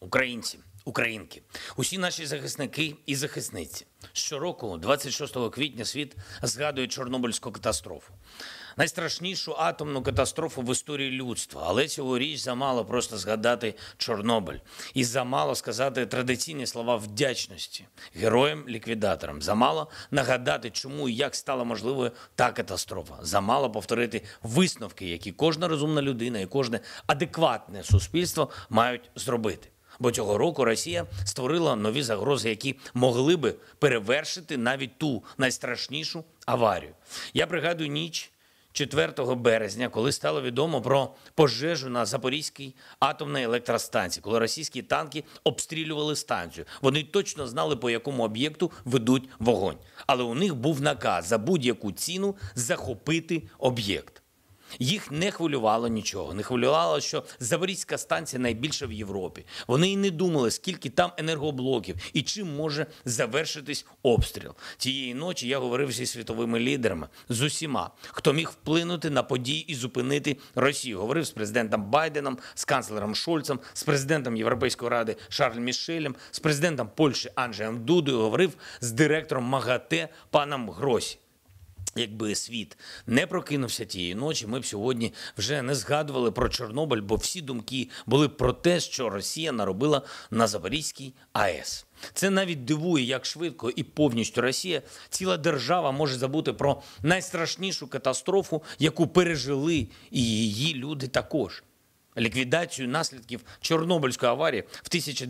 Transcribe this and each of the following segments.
українці, українки, усі наші захисники і захисниці. Щороку, 26 квітня, світ згадує Чорнобильську катастрофу. Найстрашнішу атомну катастрофу в історії людства. Але цьогоріч замало просто згадати Чорнобиль. І замало сказати традиційні слова вдячності героям-ліквідаторам. Замало нагадати, чому і як стала можливою та катастрофа. Замало повторити висновки, які кожна розумна людина і кожне адекватне суспільство мають зробити. Бо цього року Росія створила нові загрози, які могли би перевершити навіть ту найстрашнішу аварію. Я пригадую ніч 4 березня, коли стало відомо про пожежу на Запорізькій атомній електростанції, коли російські танки обстрілювали станцію. Вони точно знали, по якому об'єкту ведуть вогонь. Але у них був наказ за будь-яку ціну захопити об'єкт. Їх не хвилювало нічого. Не хвилювало, що Запорізька станція найбільша в Європі. Вони й не думали, скільки там енергоблоків і чим може завершитись обстріл. Тієї ночі я говорив зі світовими лідерами, з усіма, хто міг вплинути на події і зупинити Росію. Говорив з президентом Байденом, з канцлером Шольцем, з президентом Європейської ради Шарлем Мішелем, з президентом Польщі Анджеєм Дудою, говорив з директором МАГАТЕ паном Гросі. Якби світ не прокинувся тієї ночі, ми б сьогодні вже не згадували про Чорнобиль, бо всі думки були про те, що Росія наробила на Запорізькій АЕС. Це навіть дивує, як швидко і повністю Росія, ціла держава може забути про найстрашнішу катастрофу, яку пережили і її люди також. Ліквідацією наслідків Чорнобильської аварії в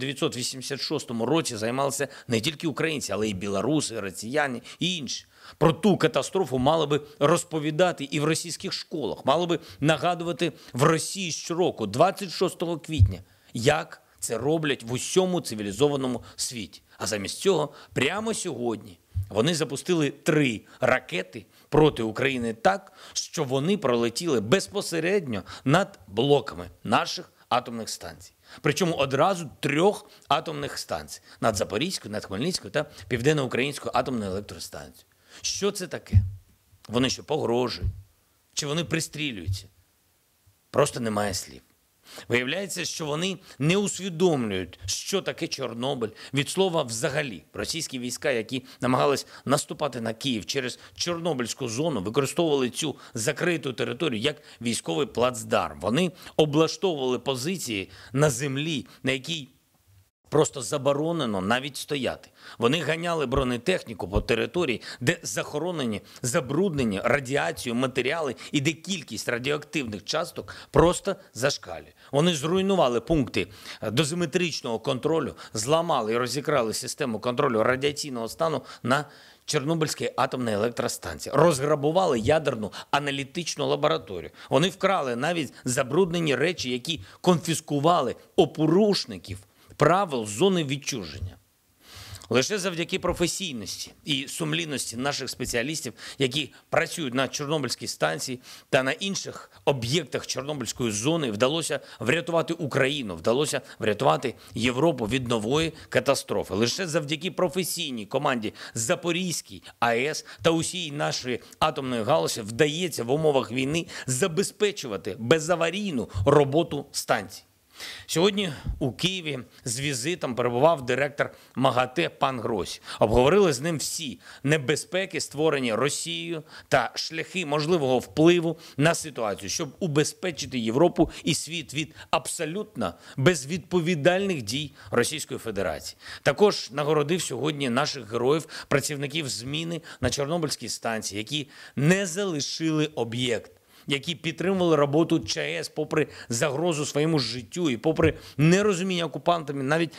1986 році займалися не тільки українці, але й білоруси, і росіяни і інші. Про ту катастрофу мали би розповідати і в російських школах, мали би нагадувати в Росії щороку, 26 квітня, як це роблять в усьому цивілізованому світі. А замість цього прямо сьогодні вони запустили 3 ракети проти України так, що вони пролетіли безпосередньо над блоками наших атомних станцій. Причому одразу 3 атомних станцій – над Запорізькою, над Хмельницькою та Південно-Українською атомною електростанцією. Що це таке? Вони що, погрожують? Чи вони пристрілюються? Просто немає слів. Виявляється, що вони не усвідомлюють, що таке Чорнобиль. Від слова «взагалі». Російські війська, які намагались наступати на Київ через Чорнобильську зону, використовували цю закриту територію як військовий плацдарм. Вони облаштовували позиції на землі, на якій просто заборонено навіть стояти. Вони ганяли бронетехніку по території, де захоронені, забруднені радіацією матеріали і де кількість радіоактивних часток просто зашкалює. Вони зруйнували пункти дозиметричного контролю, зламали і розікрали систему контролю радіаційного стану на Чорнобильській атомній електростанції. Розграбували ядерну аналітичну лабораторію. Вони вкрали навіть забруднені речі, які конфіскували у порушників правил зони відчуження. Лише завдяки професійності і сумлінності наших спеціалістів, які працюють на Чорнобильській станції та на інших об'єктах Чорнобильської зони, вдалося врятувати Україну, вдалося врятувати Європу від нової катастрофи. Лише завдяки професійній команді Запорізькій АЕС та усій нашої атомної галузі вдається в умовах війни забезпечувати безаварійну роботу станцій. Сьогодні у Києві з візитом перебував директор МАГАТЕ пан Гросі. Обговорили з ним всі небезпеки, створені Росією, та шляхи можливого впливу на ситуацію, щоб убезпечити Європу і світ від абсолютно безвідповідальних дій Російської Федерації. Також нагородив сьогодні наших героїв, працівників зміни на Чорнобильській станції, які не залишили об'єкт, які підтримували роботу ЧАЕС попри загрозу своєму життю і попри нерозуміння окупантами навіть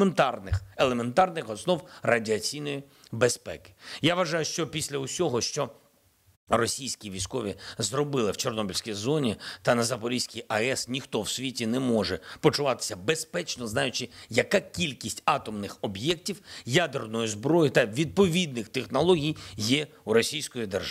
елементарних основ радіаційної безпеки. Я вважаю, що після усього, що російські військові зробили в Чорнобильській зоні та на Запорізькій АЕС, ніхто в світі не може почуватися безпечно, знаючи, яка кількість атомних об'єктів, ядерної зброї та відповідних технологій є у російської держави.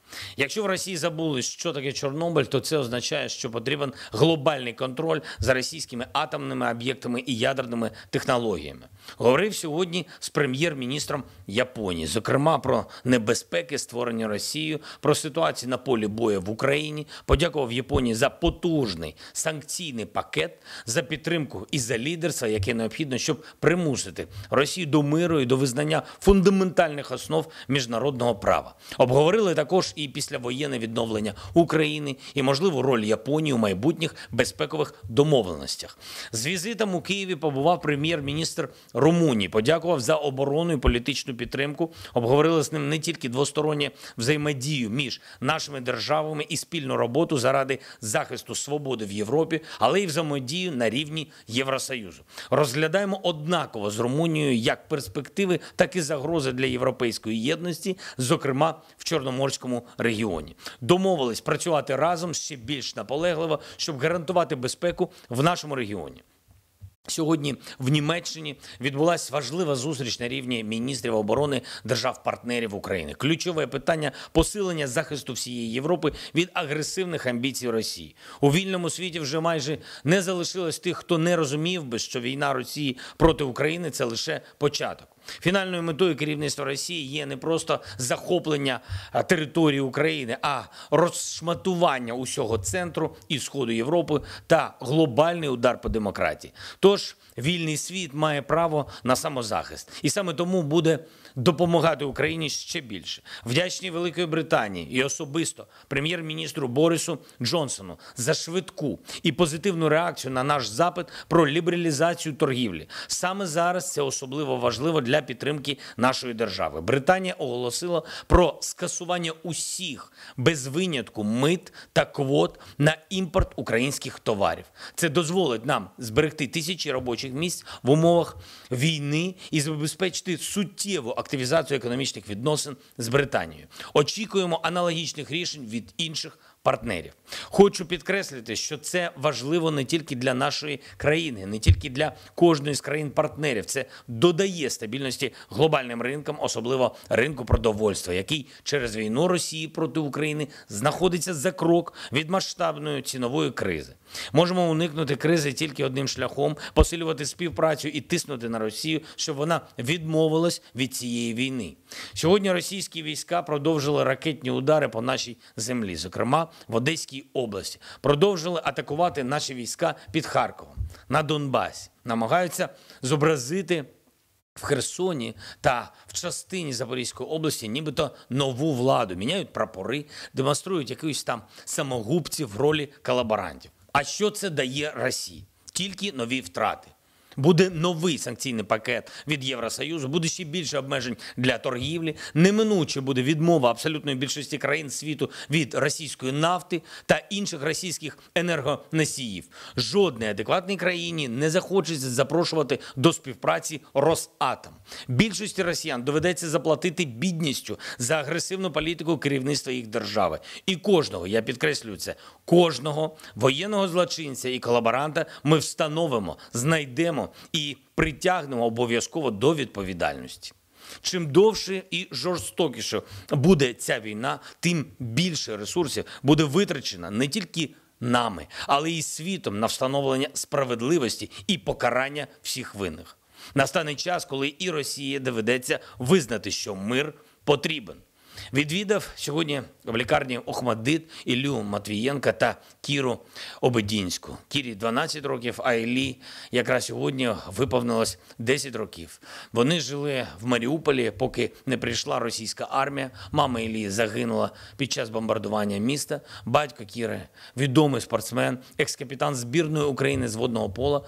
Якщо в Росії забули, що таке Чорнобиль, то це означає, що потрібен глобальний контроль за російськими атомними об'єктами і ядерними технологіями. Говорив сьогодні з прем'єр-міністром Японії, зокрема про небезпеки, створені Росією, про ситуацію на полі бою в Україні, подякував Японії за потужний санкційний пакет, за підтримку і за лідерство, яке необхідно, щоб примусити Росію до миру і до визнання фундаментальних основ міжнародного права. Обговорили також і післявоєнне відновлення України і можливу роль Японії у майбутніх безпекових домовленостях. З візитом у Києві побував прем'єр-міністр Румунії, подякував за оборону і політичну підтримку. Обговорили з ним не тільки двосторонню взаємодію між нашими державами і спільну роботу заради захисту свободи в Європі, але й взаємодію на рівні Євросоюзу. Розглядаємо однаково з Румунією як перспективи, так і загрози для європейської єдності, зокрема в Чорноморському регіоні. Домовились працювати разом ще більш наполегливо, щоб гарантувати безпеку в нашому регіоні. Сьогодні в Німеччині відбулася важлива зустріч на рівні міністрів оборони держав-партнерів України. Ключове питання – посилення захисту всієї Європи від агресивних амбіцій Росії. У вільному світі вже майже не залишилось тих, хто не розумів би, що війна Росії проти України – це лише початок. Фінальною метою керівництва Росії є не просто захоплення території України, а розшматування усього центру і сходу Європи та глобальний удар по демократії. Тож вільний світ має право на самозахист. І саме тому буде допомагати Україні ще більше. Вдячні Великої Британії і особисто прем'єр-міністру Борису Джонсону за швидку і позитивну реакцію на наш запит про лібералізацію торгівлі. Саме зараз це особливо важливо для підтримки нашої держави. Британія оголосила про скасування усіх, без винятку, мит та квот на імпорт українських товарів. Це дозволить нам зберегти тисячі робочих місць в умовах війни і забезпечити суттєву активізацію економічних відносин з Британією. Очікуємо аналогічних рішень від інших партнерів. Хочу підкреслити, що це важливо не тільки для нашої країни, не тільки для кожної з країн-партнерів. Це додає стабільності глобальним ринкам, особливо ринку продовольства, який через війну Росії проти України знаходиться за крок від масштабної цінової кризи. Можемо уникнути кризи тільки одним шляхом – посилювати співпрацю і тиснути на Росію, щоб вона відмовилась від цієї війни. Сьогодні російські війська продовжили ракетні удари по нашій землі, зокрема в Одеській області. Продовжили атакувати наші війська під Харковом, на Донбасі. Намагаються зобразити в Херсоні та в частині Запорізької області нібито нову владу. Міняють прапори, демонструють якихось там самогубців в ролі колаборантів. А що це дає Росії? Тільки нові втрати. Буде новий санкційний пакет від Євросоюзу, буде ще більше обмежень для торгівлі, неминуче буде відмова абсолютної більшості країн світу від російської нафти та інших російських енергоносіїв. Жодній адекватній країні не захочеться запрошувати до співпраці Росатом. Більшості росіян доведеться заплатити бідністю за агресивну політику керівництва їх держави. І кожного, я підкреслюю це, кожного воєнного злочинця і колаборанта ми встановимо, знайдемо і притягнемо обов'язково до відповідальності. Чим довше і жорстокіше буде ця війна, тим більше ресурсів буде витрачено не тільки нами, але і світом на встановлення справедливості і покарання всіх винних. Настане час, коли і Росії доведеться визнати, що мир потрібен. Відвідав сьогодні в лікарні Охмаддит Іллю Матвієнка та Кіру Обедінську. Кірі 12 років, а Іллі якраз сьогодні виповнилось 10 років. Вони жили в Маріуполі, поки не прийшла російська армія. Мама Іллі загинула під час бомбардування міста. Батько Кіри, відомий спортсмен, екс-капітан збірної України з водного пола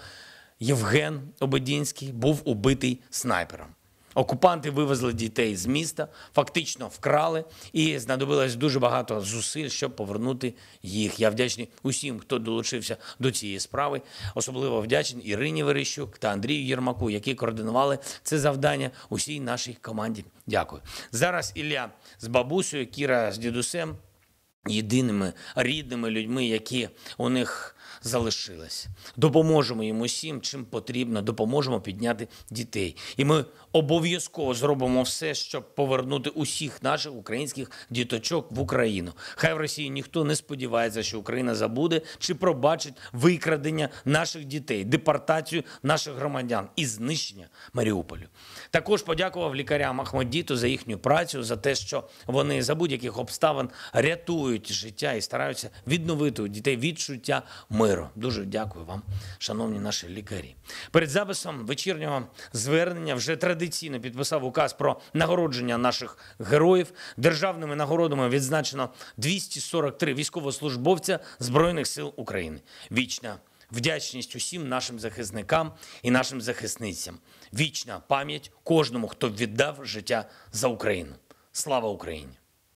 Євген Обедінський, був убитий снайпером. Окупанти вивезли дітей з міста, фактично вкрали, і знадобилось дуже багато зусиль, щоб повернути їх. Я вдячний усім, хто долучився до цієї справи. Особливо вдячний Ірині Верещук та Андрію Єрмаку, які координували це завдання усій нашій команді. Дякую. Зараз Ілля з бабусею, Кіра з дідусем, єдиними рідними людьми, які у них залишилась. Допоможемо їм усім, чим потрібно, допоможемо підняти дітей. І ми обов'язково зробимо все, щоб повернути усіх наших українських діточок в Україну. Хай в Росії ніхто не сподівається, що Україна забуде чи пробачить викрадення наших дітей, депортацію наших громадян і знищення Маріуполю. Також подякував лікарям Ахмадіту за їхню працю, за те, що вони за будь-яких обставин рятують життя і стараються відновити у дітей відчуття миру. Дуже дякую вам, шановні наші лікарі. Перед записом вечірнього звернення вже традиційно підписав указ про нагородження наших героїв. Державними нагородами відзначено 243 військовослужбовця Збройних сил України. Вічна вдячність усім нашим захисникам і нашим захисницям. Вічна пам'ять кожному, хто віддав життя за Україну. Слава Україні!